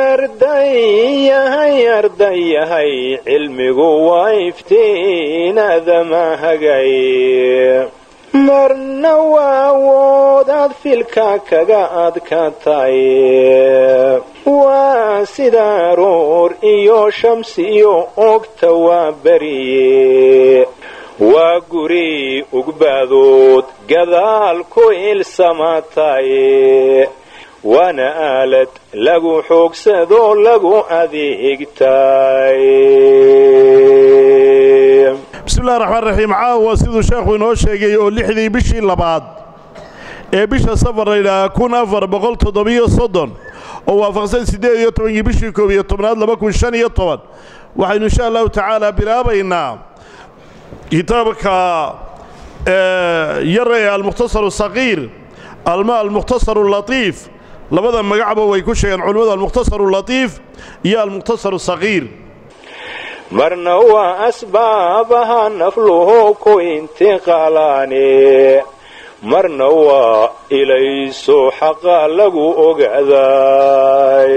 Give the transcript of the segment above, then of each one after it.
ardayahay cilmigu waa iftiinadama hagay marna waa awoodaad filka kaga adkaatay waa sida aroor iyo shamsiyo ogta waa beriye waa guri ugbaadood gadaal ku ilsamaatay waana aalad lagu xoogsado lagu adeegtay. bismillahi raxmaan raxiim. caawa siduu sheekhu inoo sheegay oo lixdii bishii labaad ee bisha safar laydhaha 1437 oo waafaqsan 18 bishii 11 2015 waxaynu insha allahu tacaala bilaabaynaa kitaabka yar ee almukhtasar asaqiir almukhtasar allatiif labada magacba way ku sheegeen culimada almukhtasar allatiif iyo almukhtasar asaqiir. marna waa asbaabaha nafluhu ku intiqaalaane marna waa ilayso xaqa lagu ogaaday.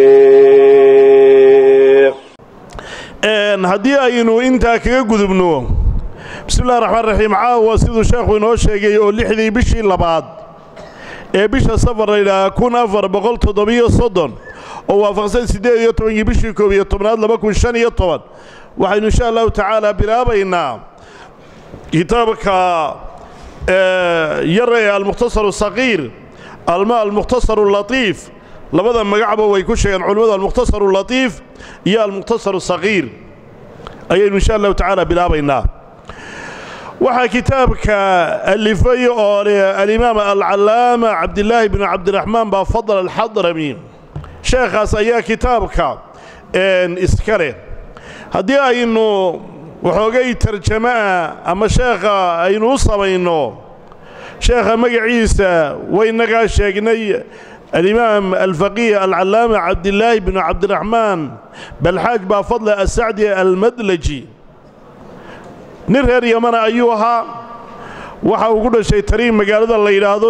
haddii aynu intaa kaga gudubno bismillahi raxmaan raxiim. caawa siduu sheekhu inoo sheegay oo lixdii bishii labaad ee bisha safar laydhaha 1437 oo waafaqsan 18 bishii 11 2015 waxaynu insha allahu tacaala bilaabaynaa kitaabka yar ee almukhtasar asaqiir almukhtasar allatiif labada magacba way ku sheegeen culimada almukhtasar allatiif iyo almukhtasar asaqiir ayaynu insha allahu tacaala bilaabaynaa. waxaa kitaabka alifay oo alimaam alcallaama cabdillaahi bnu cabdiraxmaan baa fadl alxadrami sheekhaas ayaa kitaabka iska leh. haddii aynu waxoogay tarjama'a ama sheekha aynu u samayno sheekha magaciisa waynagaa sheegnay alimaam alfaqiih alcallaama cabdillaahi bnu cabdiraxmaan balxaaj baa fadle asacdi almadlaji nin reer yamana ayuu ahaa. waxa uu ku dhashay tariin magaalada la yidhaahdo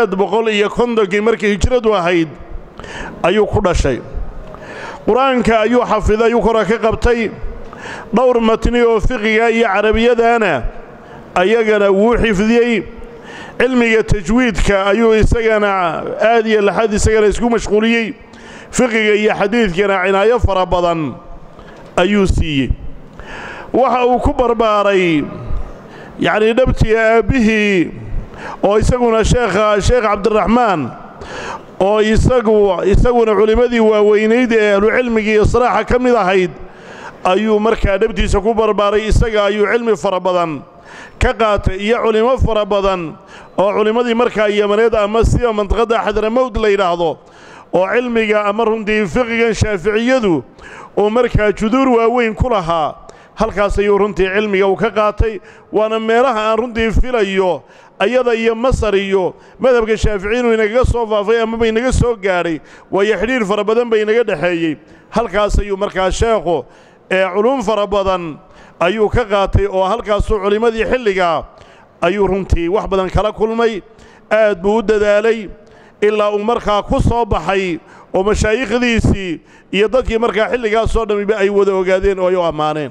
850 markii hijradu ahayd ayuu ku dhashay. qur-aanka ayuu xafiday ayuu kora ka qabtay dhowr matni oo fiqiga iyo carabiyadana ayagana wuu xifdiyey. cilmiga tajwiidka ayuu isagana aad iyo laxad isagana isku mashquuliyey. fiqiga iyo xadiidkana cinaayo fara badan ayuu siiyey. waxa uu ku barbaaray yacni dhabtii aabbihii oo isaguna sheekh cabdiraxmaan oo isaguna culimmadii waaweynayd ee ahlucilmiga iyo saraaxa ka mid ahayd ayuu markaa dhabtiisa ku barbaaray. isaga ayuu cilmi fara badan ka qaatay iyo culimo fara badan oo culimmadii markaa yamaneed ama sida mantiqadda xadramowd la yidhaahdo oo cilmiga ama runtii fiqigan shaaficiyadu oo markaa juduur waaweyn ku lahaa halkaas ayuu runtii cilmiga uu ka qaatay. waana meelaha aan runtii filayo ayada iyo masar iyo madhabka shaaficiyiinu inagaga soo faafay ama baynaga soo gaadhay waayo xidhiir fara badan baynaga dhexeeyey. halkaas ayuu markaa sheekhu culum fara badan ayuu ka qaatay oo halkaasuu culimmadii xilligaa ayuu runtii wax badan kala kulmay. aad buu u dadaalay ilaa uu markaa ku soo baxay oo mashaayikhdiisii iyo dadkii markaa xilligaasoo dhammiba ay wada ogaadeen oo ay u ammaaneen.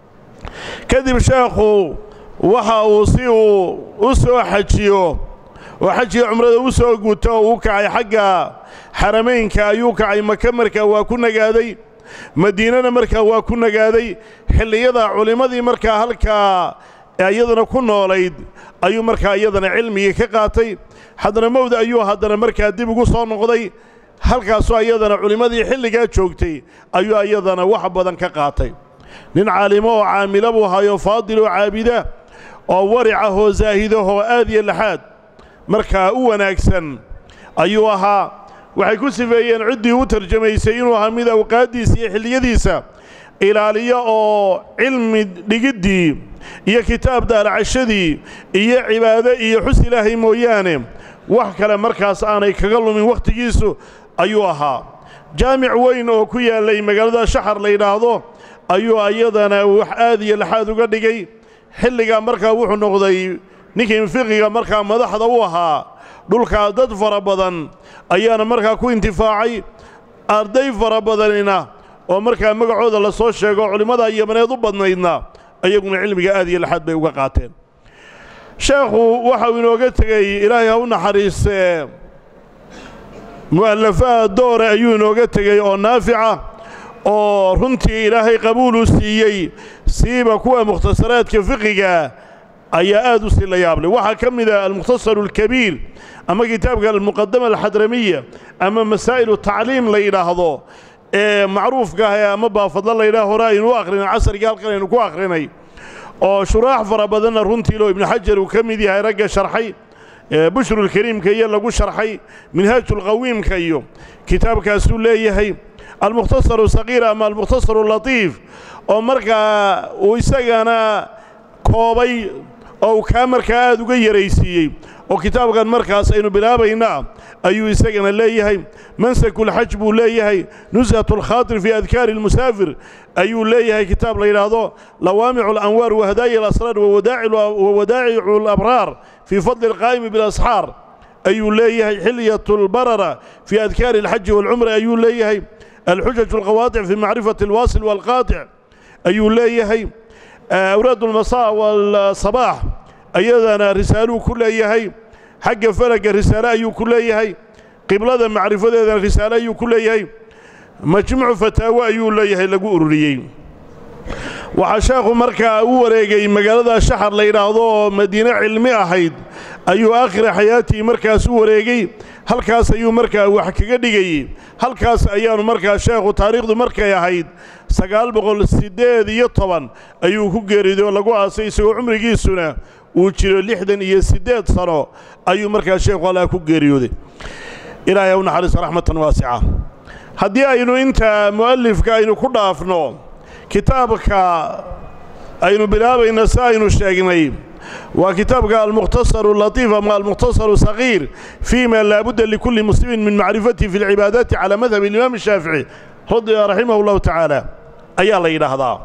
kadib sheekhu waxa uu si uu u soo xajiyo oo xajiga cumrada u soo guto oo u kacay xagga xarameynka ayuu kacay. maka markaa waa ku nagaaday, madiinana markaa waa ku nagaaday. xilliyada culimmadii markaa halkaa iyadana ku noolayd ayuu markaa iyadana cilmigii ka qaatay. xadramowd ayuu haddana markaa dib ugu soo noqday. halkaasoo iyadana culimmadii xilligaa joogtay ayuu iyadana wax badan ka qaatay. nin caalimo oo caamila buu hayo faadil oo caabida oo waric oo zaahidahoo aad iyo laxaad markaa u wanaagsan ayuu ahaa. waxay ku sifeeyeen ciddii u tarjamaysay inuu ahaa mid awqaaddiisa iyo xilliyadiisa ilaaliyo oo cilmi dhigiddii iyo kitaab daalacashadii iyo cibaado iyo xus ilaahay mooyaane wax kale markaas aanay kaga lumin wakhtigiisu ayuu ahaa. jaamic weyn oo ku yaallay magaalada shaxar la yidhaahdo ayuu ayadana wax aad iyo laxaad uga dhigay. xilligaa markaa wuxuu noqday ninkii fiqiga markaa madaxda u ahaa dhulkaa dad fara badan ayaana markaa ku intifaacay. arday fara badanina oo markaa magacooda la soo sheego culimada Yamaneed u badnaydna ayaguna cilmiga aad iyo laxad bay uga qaateen sheekhu waxa uu inooga tagay Ilaahay ha u naxariisee mu'allafaad door ayuu inooga tagay oo naafica oo runtii Ilaahay qabuul siiyay siiba kuwa mukhtasaraadka fiqiga ayaa aad u si la yaab leh waxa kamida al-mukhtasar al-kabiir ama kitaabka al-muqaddama al-hadramiyya ama masaa'il at-ta'liim la yiraahdo macruufka ah ama baafadla la yiraahdo hore inuu aqrino casriga halkan inuu ku aqrinay oo shuraax fara badan runtii loo ibn hajar uu kamid yahay ragga sharxay bushrul kariim kaya lagu sharxay minhajul qawiim kayo kitaabkaas uu leeyahay al-mukhtasar as-saghir ama al-mukhtasar al-latif oo markaa uu isagana koobay oo ka markaa aad uga yareysiiyay oo kitaabkan markaas aynu bilaabayna ayuu isagana leeyahay mansakul hajj buu leeyahay nuzhatul khatir fi adkaar al-musafir ayuu leeyahay kitaab la yiraahdo lawaami'ul anwar wa hadaaya al-asrar wa wadaa'i'ul abrar fi fadl al-qaa'im bil ashar ayuu leeyahay hilyatul barara fi adkaar al-hajj wal umra ayuu leeyahay al-hujaj al-qawati' fi ma'rifati al-wasil wal qati' ayuu leeyahay أوراد المساء والصباح أيضا رسالة كلها حق فلك رسالة أيو كلها قبلة معرفة رسالة أيو كلها مجمع فتاوى أيو ليها لقوا أروريين وعشاق مركا أوريجي مقالة الشحر ليراضو مدينة علمية حيد أيو آخر حياتي مركز أوريجي هل كاس أيو مركا وحكي قديجي هل كاس أيام مركا شيخ وتاريخ مركا يا حيد سقال بقول السداد يطبعا أيو كجريدو لقوا أسيسو عمري جيسنا وشيل لحدن يسداد صاروا أيو مركا شيخ ولا كجريودي إلى يوم حارس رحمة واسعة هدي أينو أنت مؤلف كأينو كنا أفنو كتابك أينو بلاب النساء أينو الشاقنين وكتابك المختصر اللطيف أما المختصر الصغير فيما لا بد لكل مسلم من معرفته في العبادات على مذهب الإمام الشافعي رحمه الله تعالى أي الله يرهضا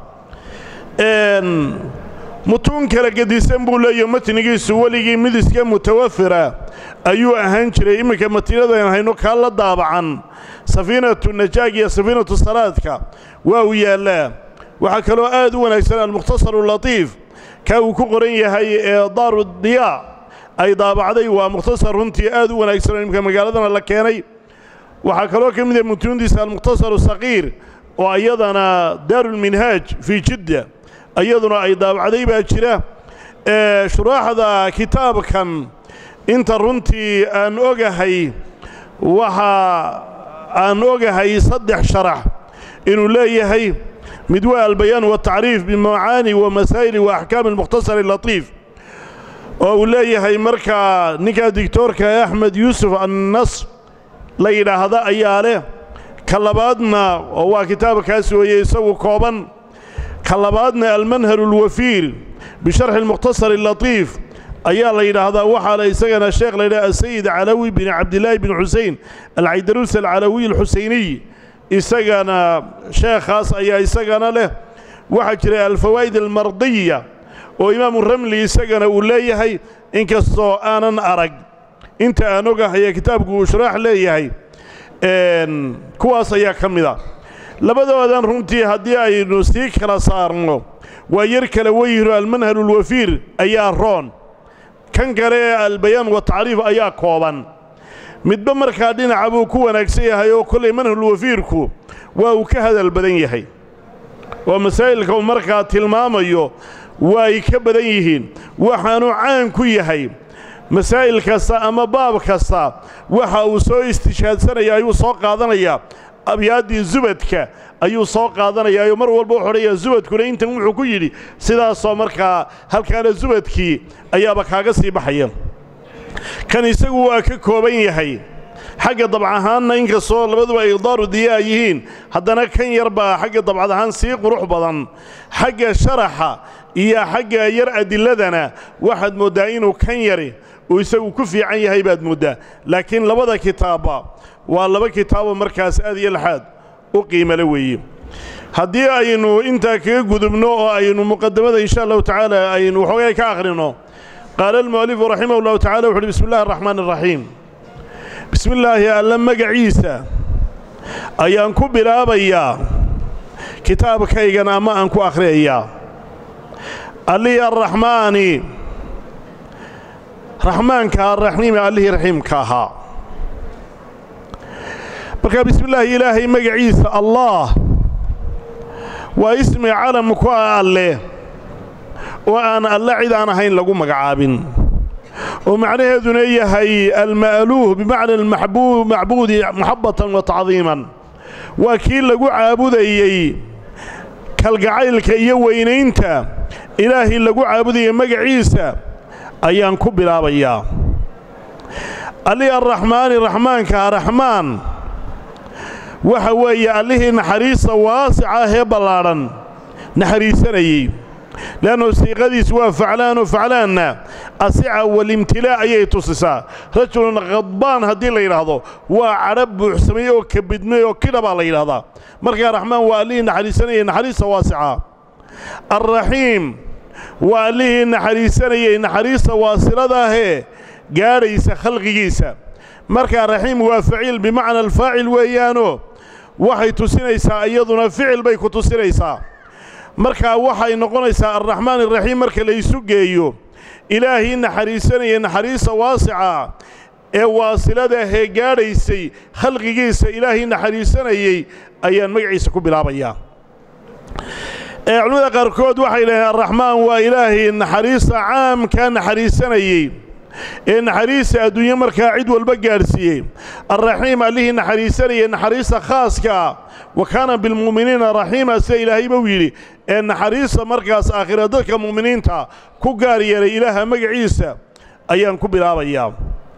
متون كلا قد يسمبو لا يمتنجي سوالي مدسك متوفرة أيو أهنشري إما كمتينة ينهينو كالا ضابعا سفينة النجاة سفينة الصلاة وهي الله وحكالو آدونا يسأل المختصر اللطيف كاو كقرية هي دار الضياء أي ضابعدي ومختصر هنتي آدونا يسأل إما كمقالدنا لكيني وحكالو كمدة متون ديس المختصر الصغير وأيضا دار المنهاج في جدة أيضا أي ضابعدي باكرة شراح هذا كتاب كان انت رنتي أن أوجهي أن أوجهي صدح شرح إنه لا يهي مدواء البيان والتعريف بمعاني ومسائل وأحكام المختصر اللطيف ولا يهي مركا نكا دكتور كأحمد يوسف النصر ليلى هذا أياله كلبادنا هو كتاب كاسوي يسوي كوبا كلبادنا المنهل الوفير بشرح المختصر اللطيف أيال ليلى هذا وحى ليسجن الشيخ ليلى السيد علوي بن عبد الله بن حسين العيدروس العلوي الحسيني يسجن شيخ خاص يسجن له وحجر الفوائد المرضية وإمام الرملي يسجن ولايه هي إنك أنا أرق أنت أنوجه هي كتاب وشرح ليه هي كواس يا كمذا لبدو أذن رمتي هدي نستيك رصارنه ويركل وير المنهل الوفير أيارون كان قرأ البيان والتعريف أيا كوبان مدبر كادين عبو كو نكسيه هيو كل منه الوفيركو وكهذا البدن يحي ومسائل كو مركا تلماميو ويكبدن يهين وحانو عان كو يحي مسائل كسا أما باب كسا وحا وسو استشهاد سنة يايو سو قادنيا أبيادي زبدك أيو سو قادنيا يايو مر والبو خوريا زبدك انت وحو كو يدي سدا سو مركا هل كان زبدكي أيابا كاغا سي بخايا كان يسوي كوبين يحيي حق طبعهان إنك صور لبدو إقدار ديايهين حدنا كان يربى حق طبعهان سيق وروح بدن حق شرحة يا حق يرأى دلدنا واحد مدعين وكان يري ويسوي كفي عن يهيبات مدة لكن لبدا كتابة والله كتابة مركز هذه الحاد وقيمة لوي هدي أينو أنت كجذبنو أينو مقدمة إن شاء الله تعالى أينو حويك آخرنا قال المؤلف رحمه الله تعالى بسم الله الرحمن الرحيم بسم الله لما عيسى ayaan ku bilaabayaa kitaabkaygan ama aan ku akhriyayaa allihii arraxmaani raxmaanka arraxiimi allihii raxiimka ahaa marka bismillaahi ilaahay magaciisa allah waa ismi calamku alleh oo aan alle cid aan ahayn lagu magacaabin oo macnaheeduna yahay alma'luuh bimacna almaxbuub macbuudi muxabbatan wa tacdiiman waa kii lagu caabudayey kalgacaylka iyo weynaynta ilaahay lagu caabudayay magaciisa ayaan ku bilaabayaa allihii arraxmaani raxmaanka raxmaan waxa weeye allihii naxariista waasica ahee ballaadhan naxariisanayey leannu siiqadiisu waa faclaanu faclaanna asica walimtilaa ayay tusisaa rajulun khadbaan haddii la yidhaahdo waa cadhab buuxsamay oo kabidmay oo kidha baa la yidhahdaa markaa raxmaan waa allihii naxariisanayey naxariista waasica alraxiim waa allihii naxariisanayey naxariista waasiladaahee gaadhaysa khalqigiisa markaa raxiim waa faciil bimacna alfaacil weeyaanoo waxay tusinaysaa iyaduna ficil bay ku tusinaysaa markaa waxay noqonaysaa arraxmaan arraxiim marka la isu geeyo ilaahii naxariisanayay naxariista waasica ee waasiladaahee gaadhaysay khalqigiisa ilaahii naxariisanayey ayaan magaciisa ku bilaabayaa culimmada qaarkood waxay dhaheen arraxmaan waa ilaahii naxariista caamka naxariisanayey ee naxariista adduunye markaa cid walba gaadhsiiyey alraxiim allihii naxariisanayay naxariista khaaska wa kaana bilmu'miniina raxiima sida ilaahayba u yidhi ee naxariista markaas aakhira dadka mu'miniinta ku gaar yeelay ilaaha magaciisa ayaan ku bilaabayaa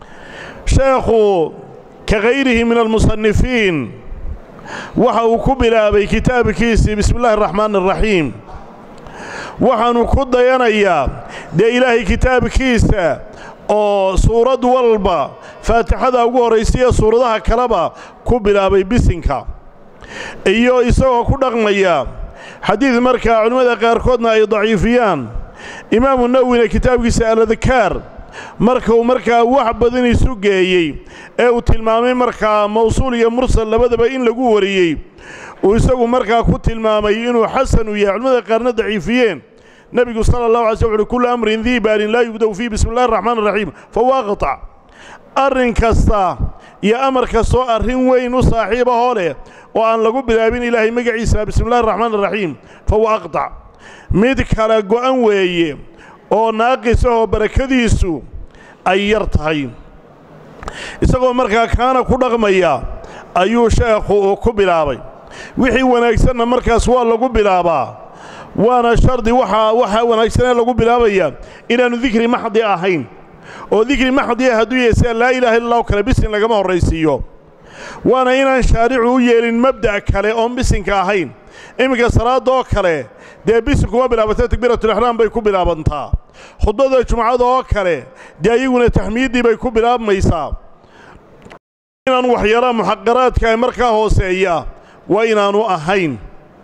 sheekhu ka hayrihi min almusannifiin waxa uu ku bilaabay kitaabkiisii bismi illaahi araxmaan araxiim waxaanu ku dayanayaa dee ilaahay kitaabkiisa oo suurad walba faatixada ugu horraysiya suuradaha kaleba ku bilaabay bisinka iyo isagoo ku dhaqmaya xadiid markaa culimmada qaarkoodna ay daciifiyaan imaamu nawwina kitaabkiisa aladkaar markuu markaa wax badan isu geeyey ee uu tilmaamay markaa mawsuul iyo mursal labadaba in lagu wariyey uu isagu markaa ku tilmaamay inuu xasan u yahay culimmada qaarna daciifiyeen nebigu sala allahu alay slm wuxuuhi kullu amrin dii baalin laa yubda'u fiihi bismi illahi araxmaan araxiim fahuwa aqtac arrin kasta iyo amar kastoo arrin weyn u saaxiibahoo leh oo aan lagu bilaabin ilaahay magaciisa bismi illahi araxmaan araxiim fahuwa aqtac mid kala go'an weeye oo naaqis ahoo barakadiisu ay yar tahay isagoo markaa kaana ku dhaqmaya ayuu sheekhu uu ku bilaabay wixii wanaagsanna markaas waa lagu bilaabaa waana shardi waxaa wanaagsanee lagu bilaabaya inaannu dikri maxdi ahayn oo dikri maxdiya hadduu yahay sida laa ilaaha illa allahu kale bisin lagama horraysiiyo waana inaan shaaricu u yeelin mabda' kale oon bisinka ahayn iminka salaadoo kale dee bisinkuma bilaabatay takbiiratulixraam bay ku bilaabantaa khudbada jumcada oo kale dee ayaguna taxmiiddii bay ku bilaabmaysaa inaan waxyaalaha muxaqaraadka markaa hooseeya waa inaanu ahayn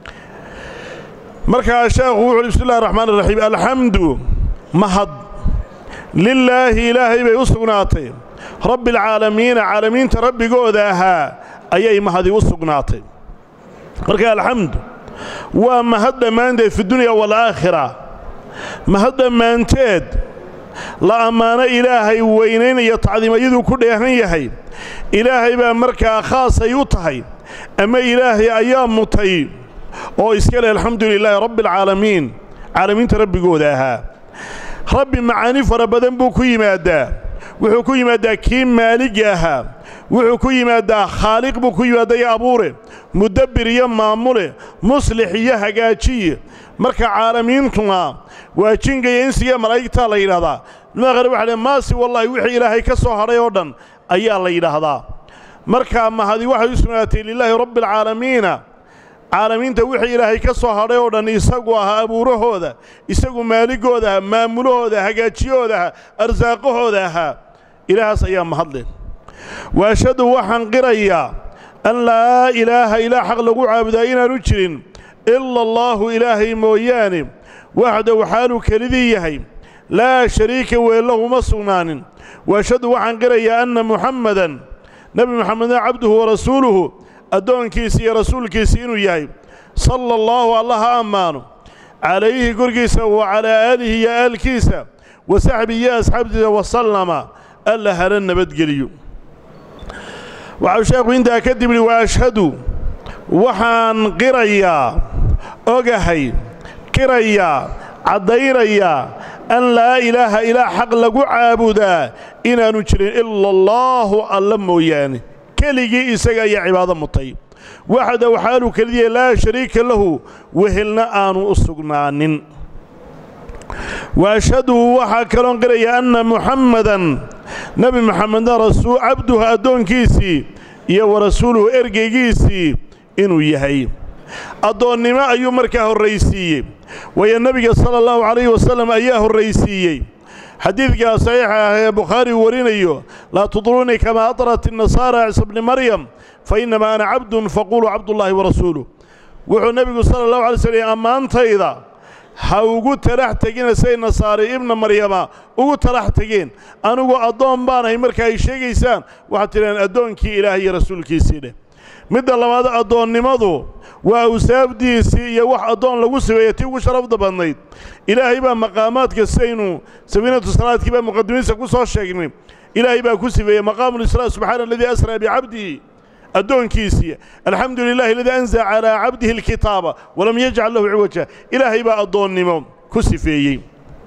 markaa sheekhu wuxu uhi bismi illahi araxmaan araxiim alxamdu mahad lilaahi ilaahay bay u sugnaatay rabbi alcaalamiina caalamiinta rabbigooda ahaa ayay mahadi u sugnaatay marka alxamdu waa mahad dhammaanteed fi dunya waalaakhira mahad dhammaanteed la ammaano ilaahay weynaynaya tacdiimayaduu ku dheehan yahay ilaahay baa markaa khaasay u tahay ama ilaahay ayaa mutay oo iska leh alxamdu lilaahi rabbi alcaalamiin caalamiinta rabbigooda ahaa rabbi macaani fara badan buu ku yimaadaa wuxuu ku yimaadaa kii maaliga ahaa wuxuu ku yimaadaa khaaliq buu ku yimaadaa iyo abuure mudabbir iyo maamule muslix iyo hagaajiye marka caalamiintuna waa jinga iyo insiga malaa'igtaa la yidhaahdaa culimada qaar waxa dhaheen maasi wallaahi wixii ilaahay ka soo hadhay oo dhan ayaa la yidhaahdaa markaa mahadi waxay u sugnaatay lilaahi rabbi alcaalamiina caalamiinta wixii ilaahay ka soo hadhay oo dhan isagu ahaa abuurahooda isagu maaligooda ahaa maamulahooda hagaajiyahooda ahaa arsaaqahooda ahaa ilaahaas ayaa mahadle waashhadu waxaan qirayaa an laa ilaaha ilaa xaq lagu caabudaa inaanu jirin ila allaahu ilaahay mooyaane waxdahu xaaluu kelidii yahay laa shariika weellahu ma sugnaanin waashhadu waxaan qirayaa anna muxammadan nebi muxamedna cabduhu warasuuluhu addoonkiisa iyo rasuulkiisa inuu yahay sala allahu alla ha ammaano calayhi korkiisa wa calaa aalihi iyo aalkiisa wa saxbihi iyo asxaabtiisa wasallama alla hana nabadgeliyo waxau sheekhu intaa kadib yidhi wa ashhadu waxaan qirayaa ogahay qirayaa caddaynayaa an laa ilaaha ilaa xaq lagu caabudaa inaannu jirin ila allaahu alla mooyaane keligii isaga ayaa cibaado mutay waxdahu xaaluu kelidiyay laa shariika lahu wehelna aanu u sugnaanin wa ashhadu waxaa kaloon qirayaa anna muxammadan nebi moxamedna cabduhu addoonkiisii iyo wa rasuuluhu ergeygiisii inuu yahay addoonnimo ayuu markaa horraysiiyey waayo nebiga sala allahu calayhi wasallam ayaa horraysiiyey xadiidkaa saxiixa ah ee bukhaari uu warinayo laa tudruunii kamaa adrat innasaara ciisa bni maryam fa innamaa ana cabdun faquuluu cabdullaahi warasuuluh wuxuu nebigu sala allahu alay slm ammaantayda ha ugu talax tegina say nasaari ibna maryama ugu talax tegeen anigu addoon baanahay marka ay sheegaysaan waxaad tidhahaan addoonkii ilaahay iyo rasuulkiisii dheh midda labaad addoonnimadu waa awsaafdiisii iyo wax addoon lagu sibeeya tii ugu sharafda badnayd ilaahay baa maqaamaadka sidaynu safiinatu salaadkii baa muqadimiinsa ku soo sheegnay ilaahay baa ku sibeeyey maqaamulisraa subxaana aladii asraa bicabdihi addoonkiisii alxamdu lilahi aladii anzala calaa cabdihi alkitaaba walam yajcal lahu ciwaja ilaahay baa addoonnimo ku sifeeyey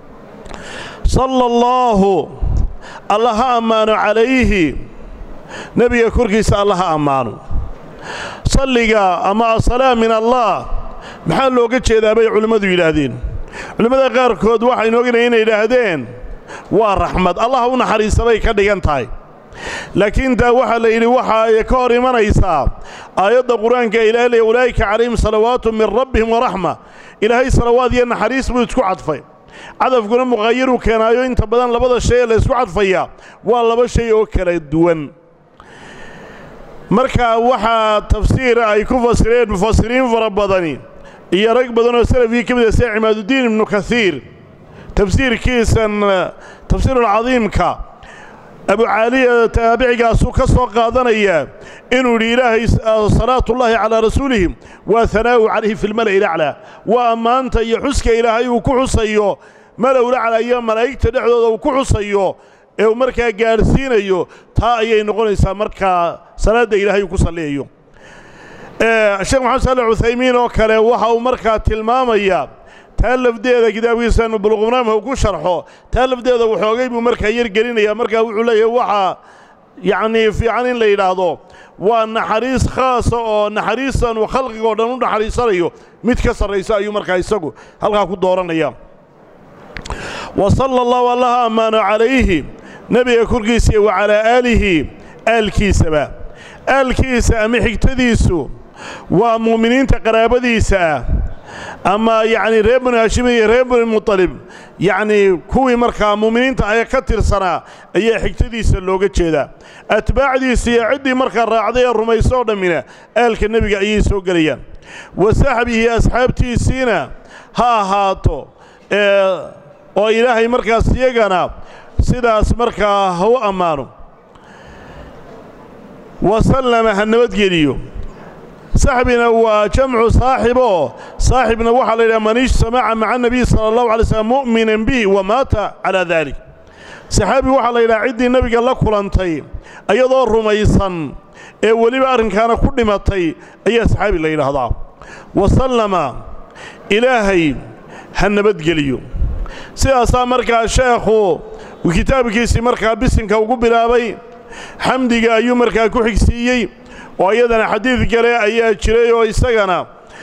sala allaahu alla ha ammaano calayhi nebiga korkiisa alla ha ammaano salliga ama asalaa min allah maxaa looga jeedaa bay culimmadu yidhaahdeen culimmada qaarkood waxaynu ognahay inay yidhaahdeen waa raxmad allah u naxariista bay ka dhigan tahay laakiin taa waxaa la yidhi waxa ay ka hor imanaysaa aayadda qur-aanka ilaahay leeya ulaa'ika calayhim salawaatu min rabbihim waraxma ilaahay salawaad iyo naxariis buu isku cadfay cadafkuna muqayiruu keenaayo inta badan labada shay ee la isku cadfayaa waa laba shay oo kala duwan marka waxaa tafsiira ay ku fasireen mufasiriin fara badani iyo rag badan oo salafkii ka mid ah sida cimaadudiin ibnu kaiir tafsiirkiisan tafsiirulcadiimka abu caaliya taabicigaasuu ka soo qaadanayaa inuu yidhi ilaahay salaatullaahi calaa rasuulihim waa hanaa'u calayhi fi lmala'i laclaa waa ammaanta iyo xuska ilaahay uu ku xusayo mala'u laclaa iyo malaa'igta dhexdooda uu ku xusayo ee uu markaa gaadhsiinayo taa ayay noqonaysaa markaa salaadda ilaahay uu ku salliyayo sheekh maxamed saalax cuthaymiin oo kale waxa uu markaa tilmaamayaa taa lafdeeda kitaabkiisanu buluqumnaamha uu ku sharxo taa lafdeeda waxoogay buu markaa yar gelinayaa markaa wuxuu leeyahay waxaa yacnii fiican in la yidhaahdo waa naxariis khaasa oo naxariistan uu khalqiga oo dhan u naxariisanayo mid ka sarraysa ayuu markaa isagu halkaa ku dooranaya wa sala allahu allaha ammaano calayhi nebiga korkiisa wa calaa aalihi aalkiisaba aalkiisa ama xigtadiisu waa mu'miniinta qaraabadiisa ah ama yacni reer banu haashim iyo reer banu mutalib yacnii kuwii markaa mu'miniinta aya ka tirsanaa ayaa xigtadiisa looga jeedaa atbaacdiisa iyo ciddii markaa raacday ee rumayso oo dhammina aalka nebiga ayay soo gelayaan wa saxbihi asxaabtiisiina ha ahaato oo ilaahay markaas iyagana sidaas markaa ha u ammaano wasallama ha nabadgeliyo saxbina waa jamcu saaxiboo saaxibna waxaa la yidhaha man ijtamaca maca nebiy sala allahu alay slam mu'minan bihi wa maata calaa daalik saxaabi waxaa la yidhaha ciddii nebiga la kulantay iyadoo rumaysan ee weliba arrinkaana ku dhimatay ayaa saxaabi la yidhaahdaa wasallama ilaahay ha nabadgeliyo sidaasaa markaa sheekhu kitaabkiisii markaa bisinka ugu bilaabay xamdiga ayuu markaa ku xigsiiyey oo iyadana xadiid kale ayaa jiray oo isagana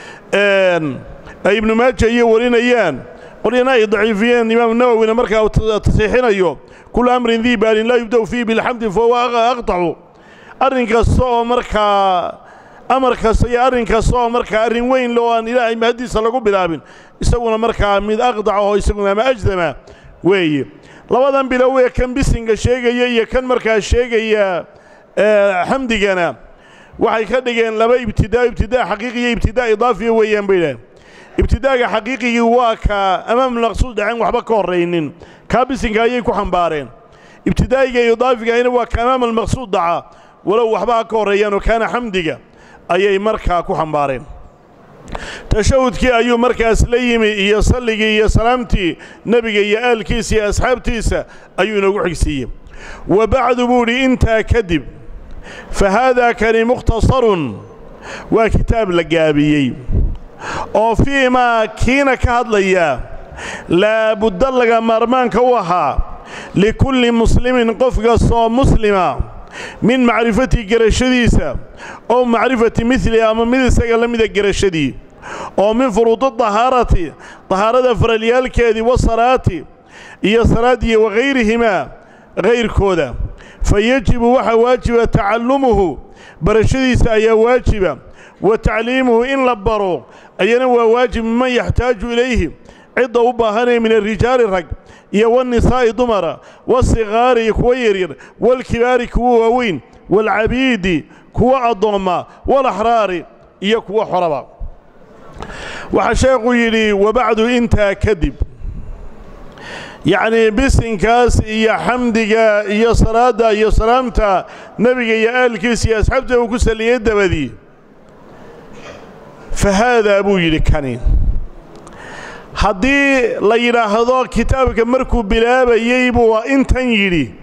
ay ibnu maaja iyo warinayaan qolyana ay daciifiyeen imaamu nawowina markaa tasiixinayo kullu amrin dii baalin laa yubda'u fiihi bilxamdi fahuwa aqtacu arrin kasta oo markaa amar kasta iyo arrin kasta oo markaa arrin weyn loo aan ilaahay mahaddiisa lagu bilaabin isaguna markaa mid aqdac oo isaguna ama ajdama weeye labadan bilow ee kan bisinka sheegaya iyo kan markaa sheegaya xamdigana waxay ka dhigeen laba ibtidaa xaqiiqi iyo ibtidaa idaafiya weeyaan bay yidhaaheen ibtidaaga xaqiiqigii waa ka amaam maqsuud dhaceen waxba ka horraynin kaa bisinka ayay ku xambaareen ibtidaa'iga iyo idaafigahina waa ka amaam almaqsuud dhaca walow waxba ha ka horreeyaanoo kaana xamdiga ayay markaa ku xambaareen tashahudkii ayuu markaas la yimi iyo salligii iyo salaamtii nebiga iyo aalkiisa iyo asxaabtiisa ayuu inoogu xigsiiyey wa bacdu buu idhi intaa kadib fa haadaa kani mukhtasarun waa kitaab la gaabiyey oo fii maa kiina ka hadlaya laabudda laga maarmaanka u ahaa likulli muslimin qof kastoo muslima min macrifati garashadiisa oo macrifati midli ama mid isaga la mida garashadii oo min furuudi dahaarati dahaarada faralyaalkeedii wasalaati iyo salaadiya wagayrihimaa gayrkooda fa yajibu waxaa waajiba tacallumuhu barashadiisa ayaa waajiba wa tacliimuhu in la baro ayana waa waajib miman yaxtaaju ilayhi cidda u baahanaya min alrijaali rag iyo wanisaa'i dumara waasigaari kuwa yaryar walkibaari kuwa waaweyn waalcabiidi kuwa addoomma walaxraari iyo kuwa xoraba waxaa sheekhu yidhi wabacdu intaa kadib yacnii bisinkaas iyo xamdiga iyo salaadda iyo salaamta nebiga iyo aalkiisa iyo asxaabta uu ku saliyey dabadii fa haadaa buu yidhi kani haddii la yidhaahdo kitaabka markuu bilaabayey buu intan yidhi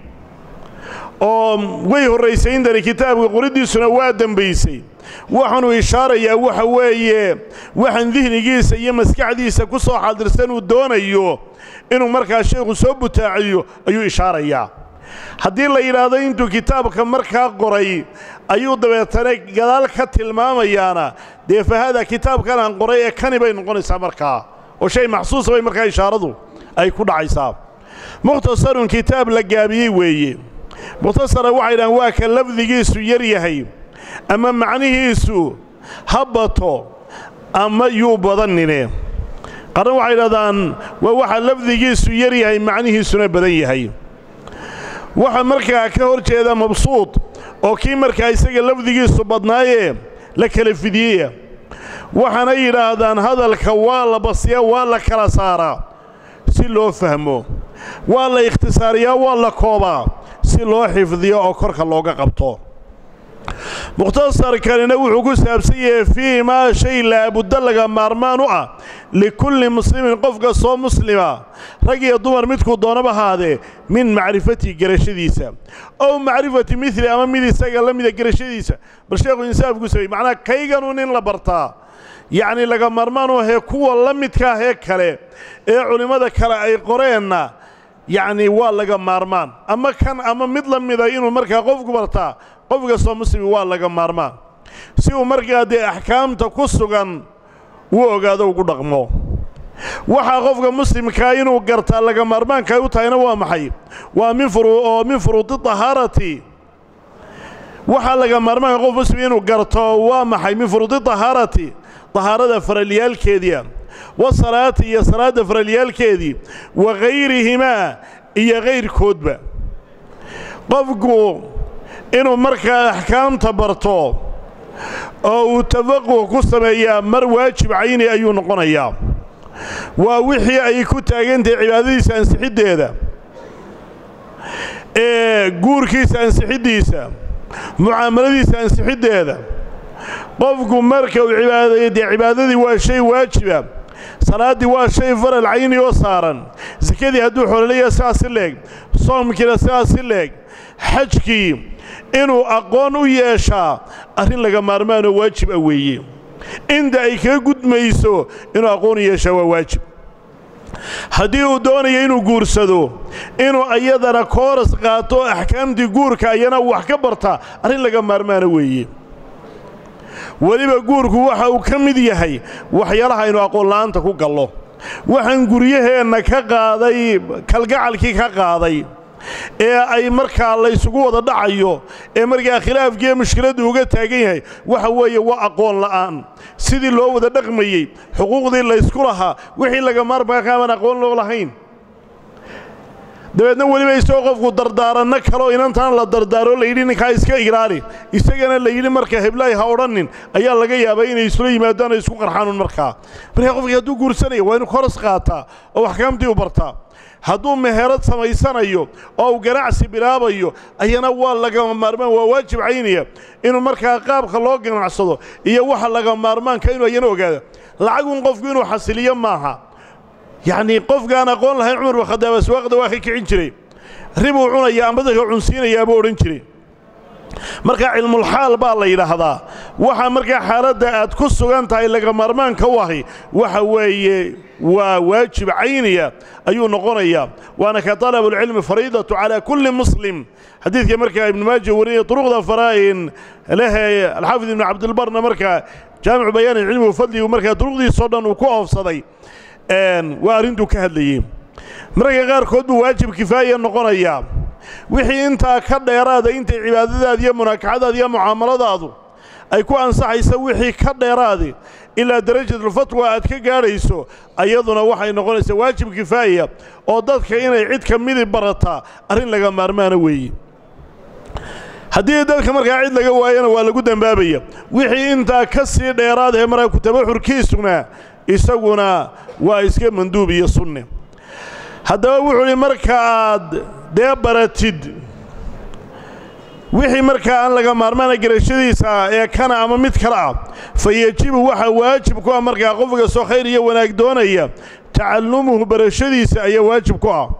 oo way horraysay intani kitaabka qoriddiisuna waa dembaysay waxaanuu ishaarayaa waxa weeye waxaan dihnigiisa iyo maskaxdiisa ku soo xaadirsan uu doonayo inuu markaa sheekhu soo butaaciyo ayuu ishaarayaa haddii la yidhaahdo intuu kitaabka markaa qoray ayuu dabeetana gadaal ka tilmaamayaana dee fahaada kitaabkan aan qoray ee kani bay noqonaysaa markaa oo shay maxsuusa bay markaa ishaaradu ay ku dhacaysaa mukhtasarun kitaab la gaabiyey weeye mukhtasara waxay dhahaan waa ka lafdigiisu yar yahay ama macnihiisu ha bato ama yuu badanine qarna waxay dhahdaan waa waxa lafdigiisu yar yahay macnihiisuna badan yahay waxa markaa ka hor jeeda mabsuud oo kii markaa isaga lafdigiisu badnaayee la kala fidiyey waxaana yidhaahdaan hadalka waa la basiyaa waa la kala saaraa si loo fahmo waa la ikhtisaariyaa waa la koobaa si loo xifdiyo oo korka looga qabto mukhtasarkanina wuxuu ku saabsan yahay fii maa shay laabudda laga maarmaan u ah likulli muslimin qof kastoo muslima rag iyo dumar midkuu doonaba ahaadee min macrifati garashadiisa ow macrifati midli ama mid isaga la mida garashadiisa bal sheekhu insaafku samey macnaa kayganun in la bartaa yacnii laga maarmaan u ahee kuwa la midka ahee kale ee culimmada kale ay qoreenna yacnii waa laga maarmaan ama kan ama mid la mida inuu markaa qofku bartaa qof kastoo muslimi waa laga maarmaan si uu markaa dee axkaamta ku sugan uu ogaado ugu dhaqmo waxaa qofka muslimkaa inuu gartaa laga maarmaanka ay u tahayna waa maxay waa min furuudi dahaarati waxaa laga maarmaanka qof muslim inuu garto waa maxay min furuudi dahaarati dahaarada faralyaalkeediia wasalaati iyo salaadda faralyaalkeedii wa gayrihimaa iyo gayrkoodba qofku inuu markaa axkaamta barto oo uu tafaquh ku sameeyaa mar waajib cayni ayuu noqonayaa waa wixii ay ku taagantahay cibaadadiisa ansixiddeeda ee guurkiisa ansixiddiisa mucaamaladiisa ansixiddeeda qofku marka uu cibaadayo dee cibaadadii waa shay waajiba salaaddii waa shay faral cayni oo saaran sakadii hadduu xoololaya sidaas si leeg soomkiina sidaas si leeg xajkii inuu aqoon u yeeshaa arrin laga maarmaanoo waajib ah weeye inta ay kaga gudmayso inuu aqoon u yeeshaa waa waajib haddii uu doonayo inuu guursado inuu ayadana kooras qaato axkaamtii guurka ayana wax ka bartaa arrin laga maarmaana weeye weliba guurku waxa uu ka mid yahay waxyaalaha aynu aqoon la'aanta ku gallo waxaan guryaheenna ka qaaday kalgacalkii ka qaaday ee ay markaa laysugu wada dhacayo ee markaa khilaafkiiyo mushkiladdu uga taagan yahay waxa weeye waa aqoon la'aan sidii loo wada dhaqmayey xuquuqdii laysku lahaa wixii laga maarmaanka aan aqoon loo lahayn dabeedna weliba isagoo qofku dardaaranno kaloo inantaan la dardaaro la yidhi ninkaa iska igraali isagana la yidhi marka heblaay ha odhanin ayaa laga yaabaa inay isula yimaadaan isku qarxaanuun markaa qofkii hadduu guursanayo waa inuu koras qaataa oo axkaamtii u bartaa hadduu meherad samaysanayo oo uu ganacsi bilaabayo ayana waa lagama maarmaan waa waajib caynaya inuu markaa qaabka loo ganacsado iyo waxa laga maarmaanka inuu ayana ogaado lacagun qofku inuu xasiliyo maaha يعني قف كان أقول له عمر وخدام أسواق دواخل كعنشري ربو عنا يا أمبدك عنسين يا أبو عنشري مركع علم الحال بالله إلى هذا وح مركع حالات أتكسر أنت إلى جمرمان كواهي وحوي وواجب عينية أيو نقرية وأنا كطالب العلم فريضة على كل مسلم حديث مركع ابن ماجه وريه طرق فرائن له الحافظ ابن عبد البر مركع جامع بيان العلم وفضله ومركع طرق دي صدن وكوف صدي وأرندو كهدليين مركا غير كود واجب كفاية نقرية وحي انت كده يراد انت عبادة دي مناكعة دي معاملة دي أي كو أنصح يسوي حي كده يراد إلى درجة الفتوى أتك قاريسو أيضنا وحي نقول واجب كفاية وضدك إنا يعيد كميدي برطا أرين لغا مارمان وي haddii dadka markaa cid laga waayana waa lagu dambaabaya wixii inta ka sii dheeraad ee markaa kutaba xurkiisuna isaguna waa iska manduub iyo sunne haddaba wuxuu markaad deebaratid wixii markaa aan laga maarmaan garashadiisa ee kana ama mid kale ah fayajibu waxa waajib ku ah markaa qofka soo khayr iyo wanaag doonaya tacallumuhu barashadiisa ayaa waajib ku ah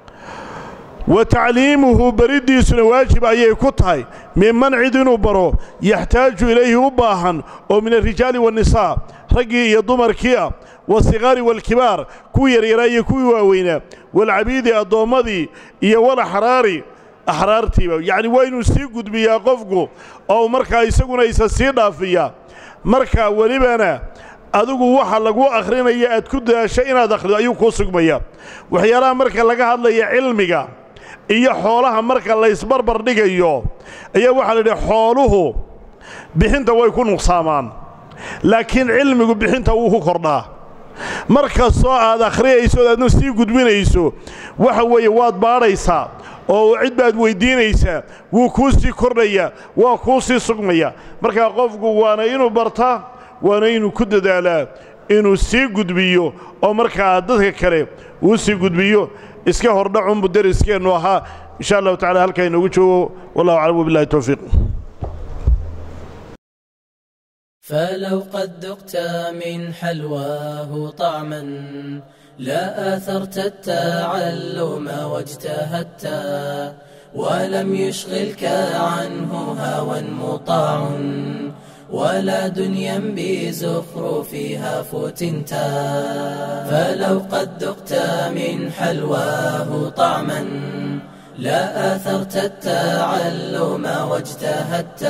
وتعليمه برديس واجب أي كتاي ممن عدنو برو يحتاج إليه أباها ومن الرجال والنساء رقي يضمر كيا والصغار والكبار كوير يراي كوي واوينا والعبيد الضومضي ولا حراري أحرارتي يعني وين سيقود بيا قفقو أو مركا يسقون يسسيدا فيا مركا ولبنا adugu waxa lagu akhrinaya aad ku daashay inaad akhrido ayuu ku sugmaya waxyaalaha marka laga hadlayo cilmiga iyo xoolaha marka la isbarbar dhigayo ayaa waxa la yiraahdaa xooluhu bixinta way ku nuqsaamaan laakiin cilmigu bixinta wuu ku kordhaa marka soo aad akhriyayso aadna sii gudbinayso waxa weeye waad baaraysaa oo cid baad weydiinaysaa wuu ku sii kordhaya waa ku sii sugmaya marka qofku waana inuu bartaa waana inuu ku dadaalaa inuu sii gudbiyo oo markaa dadka kale uu sii gudbiyo iska hordhacun mudariskeenu ahaa insha Allah ta'ala halka inoogu joogo wallahu a'lam billahi tawfiq فلو قد ذقت من حلواه طعما لا آثرت التعلم واجتهدت ولم يشغلك عنه هوى مطاع ولا دنيا بزخرفها فتنتا فلو قد ذقت من حلواه طعما لا آثرت التعلم واجتهدت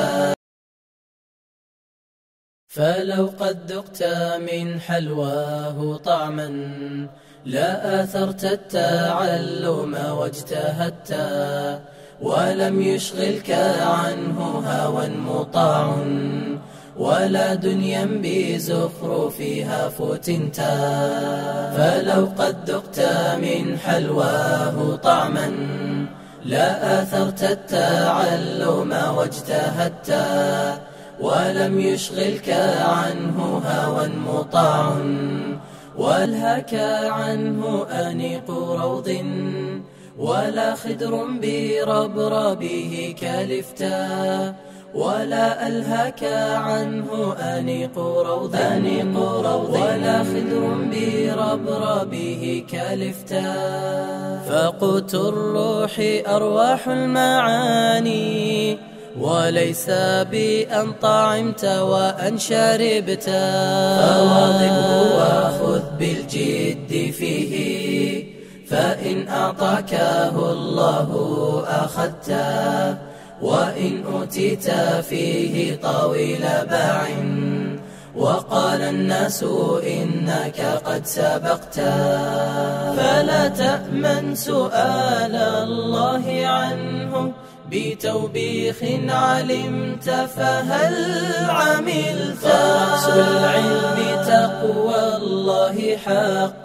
فلو قد ذقت من حلواه طعما لا آثرت التعلم واجتهدت ولم يشغلك عنه هوى مطاع ولا دنيا بزخرفها فتنتا فلو قد ذقت من حلواه طعما لا آثرت التعلم واجتهدت ولم يشغلك عنه هوى مطاع والهك عنه أنيق روض ولا خدر بربربه كالفتا ولا ألهك عنه أنيق روض ولا خدر بربربه كالفتا فقوت الروح أرواح المعاني وليس بأن طعمت وأن شربت فواظبه وخذ بالجد فيه فإن أعطاكه الله أخذته وإن أوتيت فيه طويل باع وقال الناس إنك قد سبقت فلا تأمن سؤال الله عنه بتوبيخ علمت فهل عملت فرأس العلم تقوى الله حقا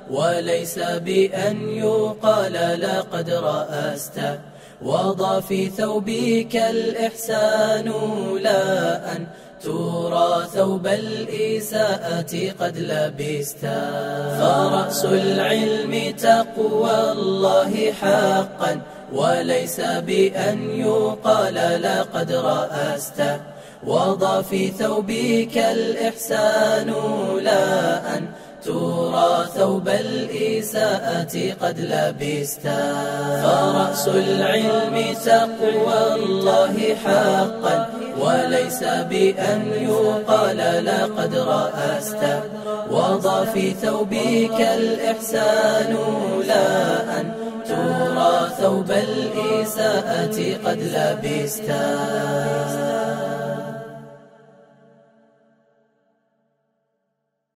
وليس بأن يقال لقد رأست. وضع في ثوبك الإحسان لا أن ترى ثوب الإساءة قد لبستا. فرأس العلم تقوى الله حقا، وليس بأن يقال لقد رأست. وضع في ثوبك الإحسان لا أن ترى ثوب الإساءة قد لبستا. فرأس العلم تقوى الله حقا، وليس بأن يقال لقد رأست. وضع في ثوبك الإحسان لا أن ترى ثوب الإساءة قد لبستا.